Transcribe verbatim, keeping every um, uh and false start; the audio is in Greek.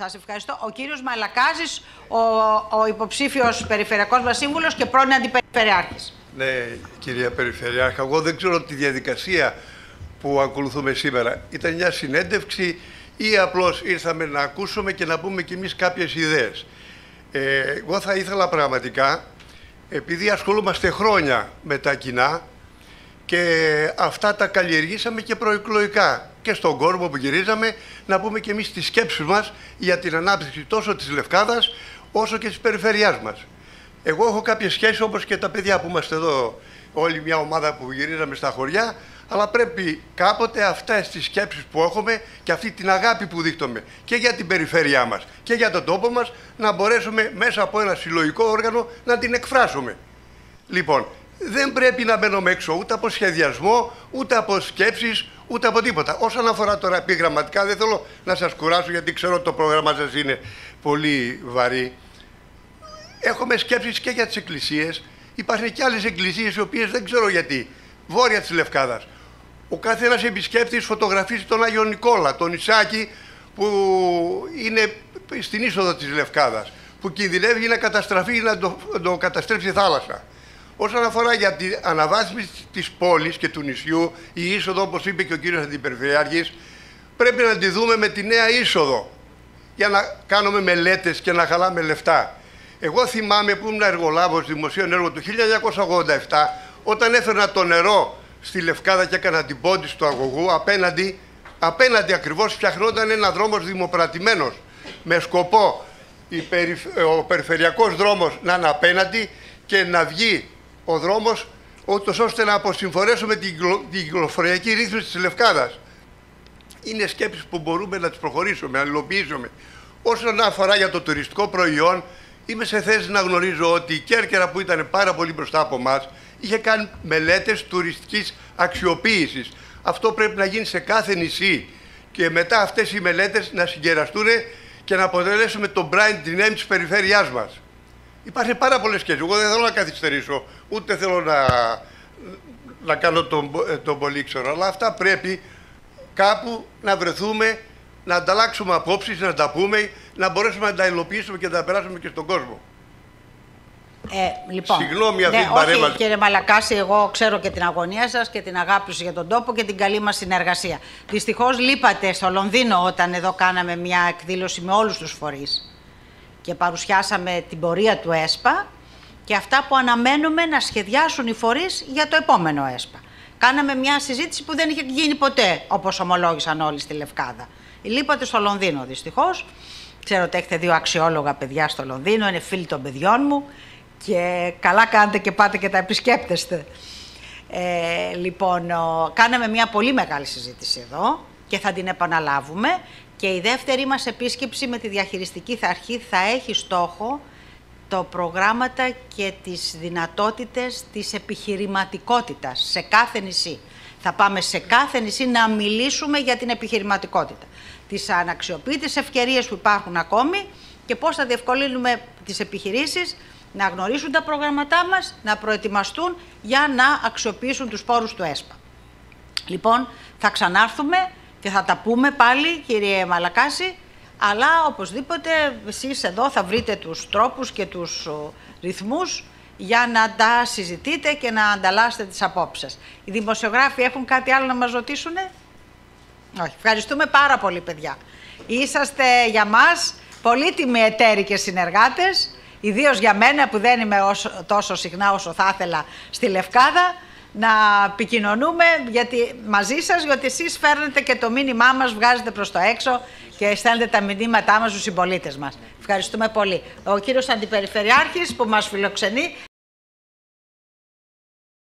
Σας ευχαριστώ. Ο κύριος Μαλακάζης, ο, ο υποψήφιος περιφερειακός μας σύμβουλος και πρώην αντιπεριφερειάρχης. Ναι, κυρία Περιφερειάρχα, εγώ δεν ξέρω τη διαδικασία που ακολουθούμε σήμερα. Ήταν μια συνέντευξη ή απλώς ήρθαμε να ακούσουμε και να πούμε κι εμείς κάποιες ιδέες. Ε, εγώ θα ήθελα πραγματικά, επειδή ασχολούμαστε χρόνια με τα κοινά και αυτά τα καλλιεργήσαμε και προεκλογικά και στον κόσμο που γυρίζαμε, να πούμε κι εμείς τις σκέψεις μας για την ανάπτυξη τόσο της Λευκάδας όσο και της περιφερειάς μας. Εγώ έχω κάποιες σχέσεις όπως και τα παιδιά που είμαστε εδώ, όλη μια ομάδα που γυρίζαμε στα χωριά, αλλά πρέπει κάποτε αυτές τις σκέψεις που έχουμε και αυτή την αγάπη που δείχνουμε και για την περιφέρειά μας και για τον τόπο μας να μπορέσουμε μέσα από ένα συλλογικό όργανο να την εκφράσουμε. Λοιπόν, δεν πρέπει να μπαίνουμε έξω ούτε από σχεδιασμό, ούτε από σκέψεις, ούτε από τίποτα. Όσον αφορά τώρα επιγραμματικά, δεν θέλω να σας κουράσω γιατί ξέρω ότι το πρόγραμμα σας είναι πολύ βαρύ. Έχουμε σκέψεις και για τις εκκλησίες. Υπάρχουν και άλλες εκκλησίες οι οποίες δεν ξέρω γιατί. Βόρεια της Λευκάδας. Ο καθένας επισκέπτης φωτογραφίζει τον Άγιο Νικόλα, τον Ισάκη που είναι στην είσοδο της Λευκάδας, που κινδυνεύει να καταστραφεί ή να το, το καταστρέψει η θάλασσα. Όσον αφορά για την αναβάθμιση της πόλης και του νησιού, η είσοδο, όπως είπε και ο κύριος Αντιπεριφερειάρχης, πρέπει να τη δούμε με τη νέα είσοδο για να κάνουμε μελέτες και να χαλάμε λεφτά. Εγώ θυμάμαι που ήμουν εργολάβος δημοσίων έργων του χίλια εννιακόσια ογδόντα επτά, όταν έφερνα το νερό στη Λευκάδα και έκανα την πόντιση του αγωγού, απέναντι, απέναντι ακριβώς φτιαχνόταν ένα δρόμος δημοπρατημένος, με σκοπό η περιφ... ο περιφερειακός δρόμος να είναι απέναντι και να βγει ο δρόμος, ούτως ώστε να αποσυμφορέσουμε την, την κυκλοφοριακή ρύθμιση της Λευκάδας. Είναι σκέψεις που μπορούμε να τις προχωρήσουμε, να υλοποιήσουμε. Όσον αφορά για το τουριστικό προϊόν, είμαι σε θέση να γνωρίζω ότι η Κέρκυρα, που ήταν πάρα πολύ μπροστά από εμάς, είχε κάνει μελέτες τουριστικής αξιοποίησης. Αυτό πρέπει να γίνει σε κάθε νησί και μετά αυτές οι μελέτες να συγκεραστούν και να αποτελέσουμε το brand name της περιφέρειάς μας. Υπάρχουν πάρα πολλές σχέσεις. Εγώ δεν θέλω να καθυστερήσω, ούτε θέλω να, να κάνω τον, τον πολύξερο, αλλά αυτά πρέπει κάπου να βρεθούμε, να ανταλλάξουμε απόψεις, να τα πούμε, να μπορέσουμε να τα υλοποιήσουμε και να τα περάσουμε και στον κόσμο. Ε, λοιπόν, Συγγνώμη αυτή ναι, την παρέμβαση. Όχι, κύριε Μαλακάση, εγώ ξέρω και την αγωνία σας και την αγάπη σας για τον τόπο και την καλή μας συνεργασία. Δυστυχώς λείπατε στο Λονδίνο όταν εδώ κάναμε μια εκδήλωση με όλους τους φορείς και παρουσιάσαμε την πορεία του ΕΣΠΑ και αυτά που αναμένουμε να σχεδιάσουν οι φορείς για το επόμενο ΕΣΠΑ. Κάναμε μια συζήτηση που δεν είχε γίνει ποτέ, όπως ομολόγησαν όλοι στη Λευκάδα. Λείπατε στο Λονδίνο, δυστυχώς. Ξέρω ότι έχετε δύο αξιόλογα παιδιά στο Λονδίνο, είναι φίλοι των παιδιών μου και καλά κάνετε και πάτε και τα επισκέπτεστε. Ε, λοιπόν, ο, κάναμε μια πολύ μεγάλη συζήτηση εδώ και θα την επαναλάβουμε και η δεύτερη μας επίσκεψη με τη διαχειριστική αρχή θα έχει στόχο το προγράμματα και τις δυνατότητες της επιχειρηματικότητας σε κάθε νησί. Θα πάμε σε κάθε νησί να μιλήσουμε για την επιχειρηματικότητα. Τις αναξιοποιητές ευκαιρίες που υπάρχουν ακόμη και πώς θα διευκολύνουμε τις επιχειρήσεις να γνωρίσουν τα προγραμματά μας, να προετοιμαστούν για να αξιοποιήσουν τους πόρους του ΕΣΠΑ. Λοιπόν, θα ξανάρθουμε και θα τα πούμε πάλι, κύριε Μαλακάση, αλλά οπωσδήποτε εσείς εδώ θα βρείτε τους τρόπους και τους ρυθμούς για να τα συζητείτε και να ανταλλάσσετε τις απόψεις. Οι δημοσιογράφοι έχουν κάτι άλλο να μας ρωτήσουνε? Όχι. Ευχαριστούμε πάρα πολύ, παιδιά. Είσαστε για μας πολύτιμοι εταίροι και συνεργάτες, ιδίως για μένα που δεν είμαι όσο, τόσο συχνά όσο θα ήθελα στη Λευκάδα, να επικοινωνούμε γιατί, μαζί σας, γιατί εσείς φέρνετε και το μήνυμά μας, βγάζετε προς το έξω και στέλνετε τα μηνύματά μας στους συμπολίτες μας. Ευχαριστούμε πολύ. Ο κύριος Αντιπεριφερειάρχης που μας φιλοξενεί.